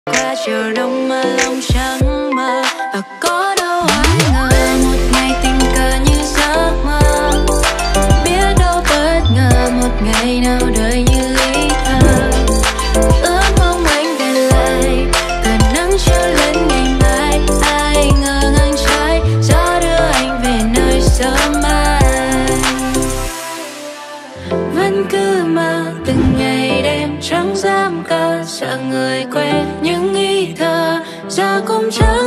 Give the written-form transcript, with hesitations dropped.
Qua chiều đông mà lòng chẳng mơ, và có đâu ai ngờ một ngày tình cờ như giấc mơ. Biết đâu bất ngờ một ngày nào đời như lý thơ. Ước mong anh về lại, tờ nắng chiều lên ngày mai. Ai ngờ ngang trái, gió đưa anh về nơi sớm mai. Vẫn cứ mơ từng ngày đêm chẳng dám cờ, sợ người quên những ý thơ giờ cũng chẳng